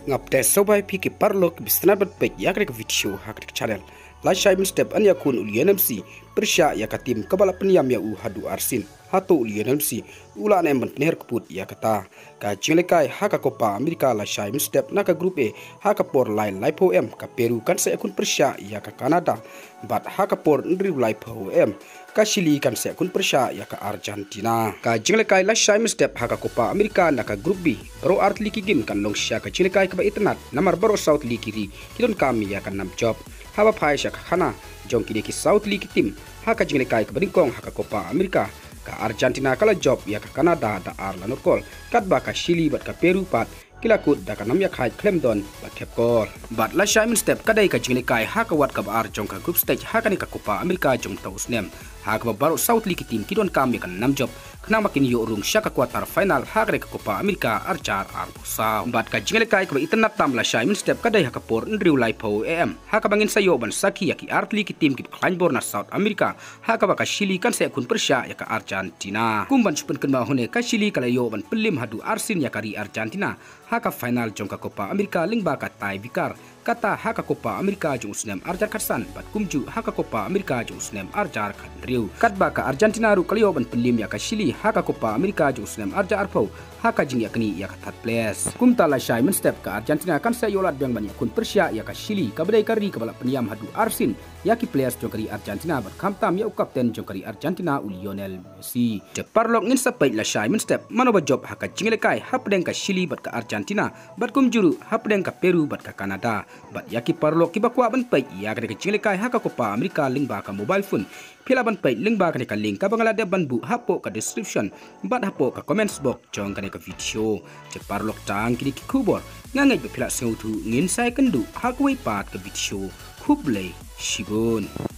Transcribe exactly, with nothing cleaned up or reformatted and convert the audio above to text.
ngapte sobai pi ki parlok bisna bat pek yakre ke video hakre ke channel la shai min step an yakun ulian mc persya yakatim kabala penyam ya u hadu arsin hatu ulian mc ula ne ban ner keput yakata ka chinglekai haka kopa amerika la shai min step naka group e haka por lai lai po em ka peru kan se akun persya yaka canada bat haka por ndri lai po em ka Chili kan se kun persya ya ka Argentina ka jinglekai la shai step haka kopa amerika naka group b baro art liki gim kan long sya ka jinglekai ka ba itnat namar baro south likiri kidon kami ya kan nam job haba phai sya khana jong kini ki south liki tim haka jinglekai ka bringkong haka kopa amerika ka Argentina kala job ya ka Canada da arla nokol kat ba ka Chili bat ka Peru pat kilakut da kanam yak hai klemdon bat kepkor bat la shai step kadai ka jinglekai haka wat ka ar jong ka group stage haka ni ka kopa amerika jong taus nem haka baru south liki tim kidon kami kan nam job kena makin yo rung syaka quarter final haka ka kopa amerika archar arbusa bat ka jinglekai ka itnat tam la shai step kadai haka por ndriu lai po em haka bangin sayo ban saki yaki art liki tim ki klain bor na south amerika haka ba ka Chili kan se kun persya ya ka Argentina kumban supen kan ma hone ka Chili kala yo ban pelim hadu arsin ya kari Argentina haka final jong ka kopa amerika lingba ka tai vikar kata haka kopa amerika jong usnem arjar karsan bat kumju haka kopa amerika jong usnem arjar khandriu katba ka Argentina ru kalio ban pelim ya ka Chili haka kopa amerika jong usnem arjar arpo haka jing yakni ya ka third place kumta la shai men step ka Argentina kan sa yolat bang ban kun persya ya ka Chili ka badai kari ka bala peniam hadu arsin yaki players jong kari Argentina bat khamtam ya kapten jong kari Argentina Lionel Messi de parlok ngin sapai la shai men step manoba job haka jinglekai hapdeng ka Chili bat ka Argentina bat kumjuru hapdeng ka Peru bat ka Canada bat yaki parlok kibakwa ban pai ya ka jinglekai haka kopa amerika lingba ka mobile phone pila ban pai lingba ka ka link ka bangala de ban bu hapo ka description bat hapo ka comments box jong ka ka video je parlok tang kini ki kubor ngangai be pila seutu ngin sai kendu hakwai pat ka video kuble shibun